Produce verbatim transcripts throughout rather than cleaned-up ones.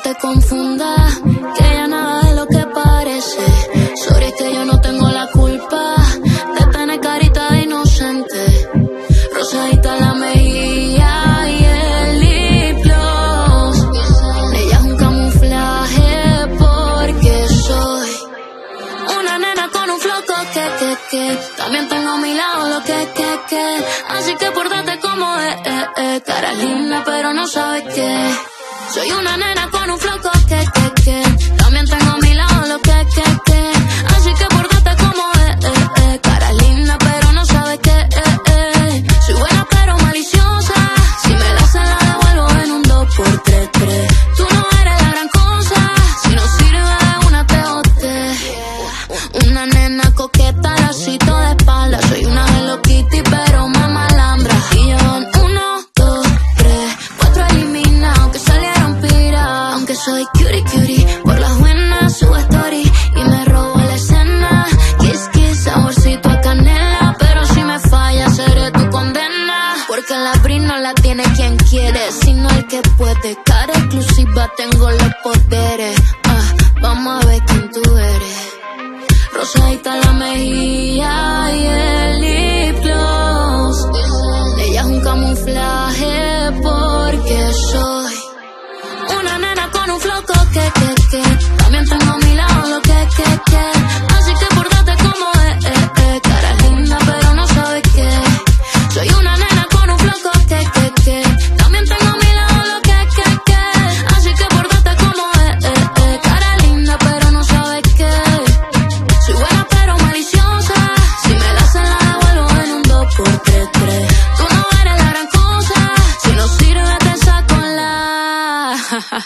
te confundas, que ya nada es lo que parece. Sorry, es que yo no tengo la culpa de tener carita de inocente. Rosadita la mejilla y el lip gloss. Ella es un camuflaje porque soy una nena con un flow que, que, que. También tengo a mi lado lo que, que, que. Así que pórtate como es, eh, eh. Cara linda pero no sabes qué. Soy una nena con un flow que, que, que. También tengo a mi lado lo que, que, que. Así que pórtate como es, eh, eh. Cara linda pero no sabes qué, eh, eh. Soy buena pero maliciosa. Si me la se la devuelvo en un dos por tres tres. Tú no eres la gran cosa. Si no sirve de una te boté. Una nena coqueta, lacito de espalda. Soy una Hello Kitty pero más malandra. Y yo en uno, dos, tres, cuatro elimina, aunque salieron pira. Aunque soy cutie cutie, por las buenas subo story y me robo la escena. Kiss kiss, saborcito a canela, pero si me falla seré tu condena. Porque la brin no la tiene quien quiere, sino el que puede. Cara exclusiva, tengo los poderes. Ah, vamos a ver quién tú eres. Rosadita la mejilla y el lip gloss. Ella es un camuflaje porque soy una nena con un flow que, que, que. También tengo a mi lado lo que, que, que. Así que pórtate como es, eh, eh. Cara linda pero no sabes qué. Soy una nena con un flow que, que, que. También tengo a mi lado lo que, que, que. Así que pórtate como es, eh, eh. Cara linda pero no sabes qué. Soy buena pero maliciosa. Si me la se la devuelvo en un dos por tres tres. Tú no eres la gran cosa. Si no sirve te saco la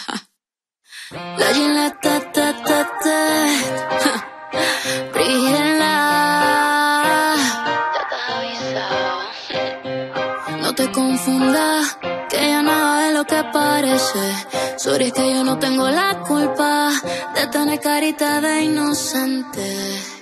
la Gillette, te, te, te. Brígela. Ya te has avisado. No te confundas, que ya nada es lo que parece. Sorry, es que yo no tengo la culpa de tener carita de inocente.